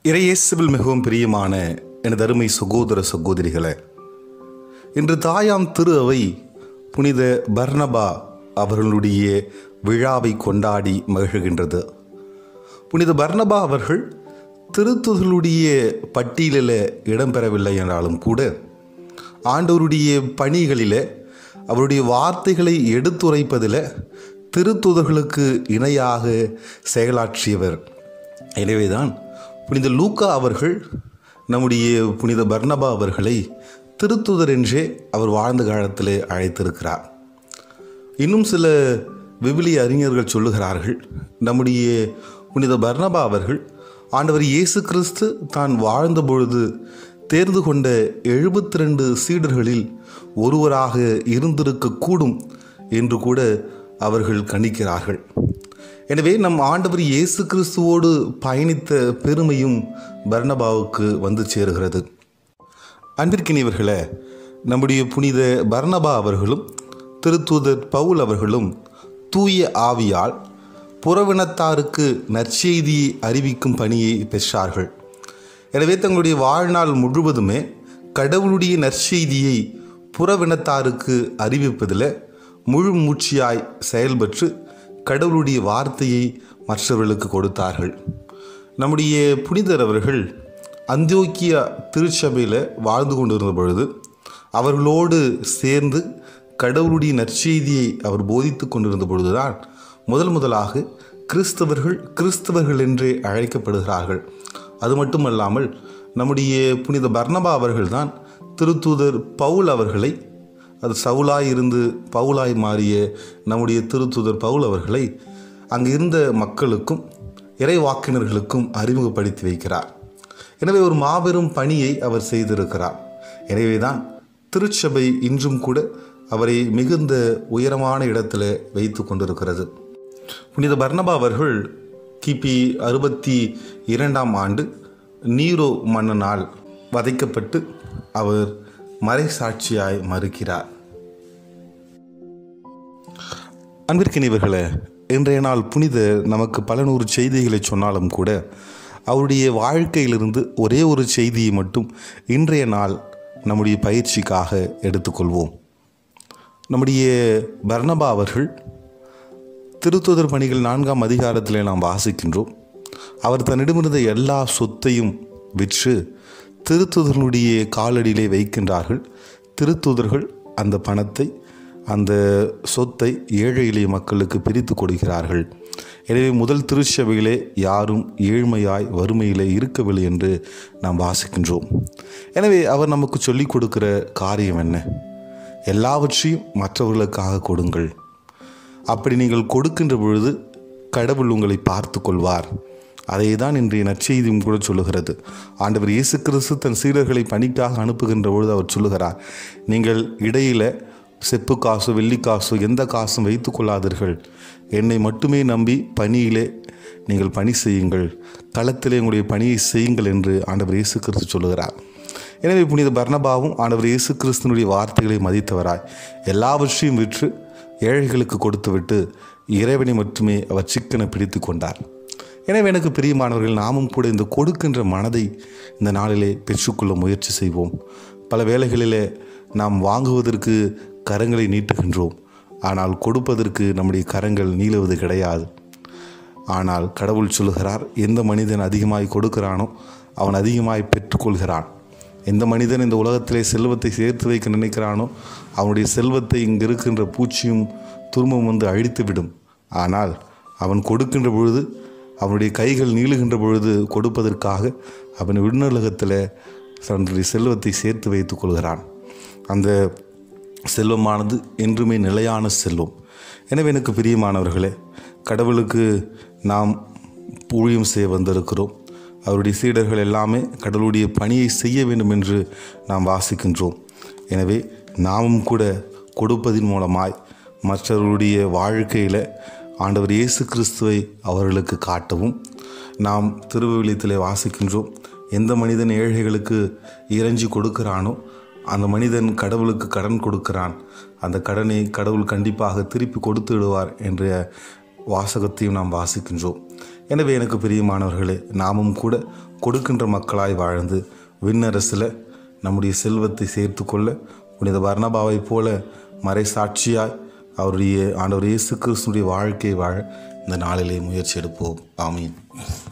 இறையேசுவில் மிகவும் பிரியமான எனது அருமை சகோதர சகோதரிகளே, இன்று தாயாம் திரு அவை புனித பர்னபா அவர்களுடைய விழாவை கொண்டாடி மகிழ்கின்றது. புனித பர்னபா அவர்கள் திருத்துதலுடைய பட்டியலில் இடம்பெறவில்லை என்றாலும் கூட ஆண்டவருடைய பணிகளில் அவருடைய வார்த்தைகளை எடுத்துரைப்பதில் திருத்துதர்களுக்கு இணையாக செயலாற்றியவர். எனவேதான் புனித லூக்கா அவர்கள் நம்முடைய புனித பர்னபா அவர்களை திருத்துதர் என்றே அவர் வாழ்ந்த காலத்திலே அழைத்திருக்கிறார். இன்னும் சில விவிலிய அறிஞர்கள் சொல்லுகிறார்கள், நம்முடைய புனித பர்னபா அவர்கள் ஆண்டவர் இயேசு கிறிஸ்து தான் வாழ்ந்த பொழுது தேர்ந்து கொண்ட 72 சீடர்களில் ஒருவராக இருந்திருக்கக்கூடும் என்று கூட அவர்கள் கணிக்கிறார்கள். எனவே நம் ஆண்டவர் இயேசு கிறிஸ்துவோடு பயணித்த பெருமையும் பர்னபாவுக்கு வந்து சேருகிறது. அன்பிற்கினியவர்களே, நம்முடைய புனித பர்னபா அவர்களும் திருத்தூதர் பவுல் அவர்களும் தூய ஆவியால் புறவினத்தாருக்கு நற்செய்தியை அறிவிக்கும் பணியை பெற்றார்கள். எனவே தங்களுடைய வாழ்நாள் முழுவதுமே கடவுளுடைய நற்செய்தியை புறவினத்தாருக்கு அறிவிப்பதில் முழு மூச்சியாய் செயல்பட்டு கடவுளுடைய வார்த்தையை மற்றவர்களுக்கு கொடுத்தார்கள். நம்முடைய புனிதர் அவர்கள் அந்தியோக்கியா திருச்சபையில் வாழ்ந்து கொண்டிருந்த பொழுது அவர்களோடு சேர்ந்து கடவுளுடைய நற்செய்தியை அவர் போதித்து கொண்டிருந்த பொழுதுதான் முதலாக கிறிஸ்தவர்கள் என்றே அழைக்கப்படுகிறார்கள். அது மட்டுமல்லாமல் நம்முடைய புனித பர்னபா அவர்கள்தான் திருத்தூதர் பவுல் அவர்களை, அது சவுலாய் இருந்து பவுலாய் மாறிய நம்முடைய திருத்தூதர் பவுல் அவர்களை அங்கு இருந்த மக்களுக்கும் இறைவாக்கினர்களுக்கும் அறிமுகப்படுத்தி வைக்கிறார். எனவே ஒரு மாபெரும் பணியை அவர் செய்திருக்கிறார். எனவேதான் திருச்சபை இன்றும் கூட அவரை மிகுந்த உயரமான இடத்துல வைத்து கொண்டிருக்கிறது. புனித பர்னபா அவர்கள் கிபி 62ஆம் ஆண்டு நீரோ மன்னனால் வதைக்கப்பட்டு அவர் மறைசாட்சியாய் மறுக்கிறார். அன்பிற்கினியவர்களே, இன்றைய நாள் புனிதர் நமக்கு பல நூறு செய்திகளை சொன்னாலும் கூட அவருடைய வாழ்க்கையிலிருந்து ஒரே ஒரு செய்தியை மட்டும் இன்றைய நாள் நம்முடைய பயிற்சிக்காக எடுத்துக்கொள்வோம். நம்முடைய பர்னபா அவர்கள் திருத்துதர் பணிகள் 4ஆம் அதிகாரத்தில் நாம் வாசிக்கின்றோம். அவர் தன்னிடமிருந்த எல்லா சொத்தையும் விற்று திருத்துதர்களுடைய காலடியிலே வைக்கின்றார்கள். திருத்துதர்கள் அந்த பணத்தை, அந்த சொத்தை ஏழை எளிய மக்களுக்கு பிரித்து கொடுக்கிறார்கள். எனவே முதல் திருச்சபையிலே யாரும் ஏழ்மையாய் வறுமையிலே இருக்கவில்லை என்று நாம் வாசிக்கின்றோம். எனவே அவர் நமக்கு சொல்லிக் கொடுக்கிற காரியம் என்ன? எல்லாவற்றையும் மற்றவர்களுக்காக கொடுங்கள். அப்படி நீங்கள் கொடுக்கின்ற பொழுது கடவுள் உங்களை பார்த்து கொள்வார். அதை தான் இன்றைய நற்செய்தியும் கூட சொல்லுகிறது. ஆண்டவர் இயேசு கிறிஸ்து தன் சீடர்களை பணிக்காக அனுப்புகின்ற பொழுது அவர் சொல்லுகிறார், நீங்கள் இடையில் செப்பு காசோ வெள்ளிக்காசோ எந்த காசும் வைத்து கொள்ளாதீர்கள். என்னை மட்டுமே நம்பி பணியிலே நீங்கள் பணி செய்யுங்கள், களத்திலே உங்களுடைய பணியை செய்யுங்கள் என்று ஆண்டவர் இயேசு கிறிஸ்து சொல்லுகிறார். எனவே புனித பர்னபாவும் ஆண்டவர் இயேசு கிறிஸ்துனுடைய வார்த்தைகளை மதித்தவராய் எல்லாவற்றையும் விற்று ஏழைகளுக்கு கொடுத்துவிட்டு இறைவனை மட்டுமே அவர் சிக்கனை பிடித்து கொண்டார். எனவே எனக்கு பிரியமானவர்கள், நாமும் கூட இந்த கொடுக்கின்ற மனதை இந்த நாளிலே பெற்றுக்கொள்ள முயற்சி செய்வோம். பல வேளைகளிலே நாம் வாங்குவதற்கு கரங்களை நீட்டுகின்றோம், ஆனால் கொடுப்பதற்கு நம்முடைய கரங்கள் நீளுவது கிடையாது. ஆனால் கடவுள் சொல்லுகிறார், எந்த மனிதன் அதிகமாய் கொடுக்கிறானோ அவன் அதிகமாய் பெற்றுக்கொள்கிறான். எந்த மனிதன் இந்த உலகத்திலே செல்வத்தை சேர்த்து வைக்க நினைக்கிறானோ அவனுடைய செல்வத்தை இங்கு இருக்கின்ற பூச்சியும் துரும்பும் வந்து அழித்துவிடும். ஆனால் அவன் கொடுக்கின்ற பொழுது, அவனுடைய கைகள் நீளுகின்ற பொழுது கொடுப்பதற்காக அவன் விண்ணுலகத்தில் தன்னுடைய செல்வத்தை சேர்த்து வைத்துக் கொள்கிறான். அந்த செல்வமானது என்றுமே நிலையான செல்வம். எனவே எனக்கு பிரியமானவர்களே, கடவுளுக்கு நாம் ஊழியம் செய்ய வந்திருக்கிறோம். அவருடைய சீடர்கள் எல்லாமே கடவுளுடைய பணியை செய்ய வேண்டும் என்று நாம் வாசிக்கின்றோம். எனவே நாமும் கூட கொடுப்பதின் மூலமாய் மற்றவர்களுடைய வாழ்க்கையில் ஆண்டவர் இயேசு கிறிஸ்துவை அவர்களுக்கு காட்டவும். நாம் திருவிவிலியத்திலே வாசிக்கின்றோம், எந்த மனிதன் ஏழைகளுக்கு இறைஞ்சி கொடுக்கிறானோ அந்த மனிதன் கடவுளுக்கு கடன் கொடுக்கிறான், அந்த கடனை கடவுள் கண்டிப்பாக திருப்பி கொடுத்து விடுவார் என்ற வாசகத்தையும் நாம் வாசிக்கின்றோம். எனவே எனக்கு பிரியமானவர்களே, நாமும் கூட கொடுக்கின்ற மக்களாய் வாழ்ந்து விண்ணரசில் நம்முடைய செல்வத்தை சேர்த்து கொள்ள புனித பர்னபாவை போல மறைசாட்சியாய் அவருடைய ஆண்டவர் இயேசு கிறிஸ்துடைய வாழ்க்கை வாழ இந்த நாளிலே முயற்சி எடுப்போம். ஆமீன்.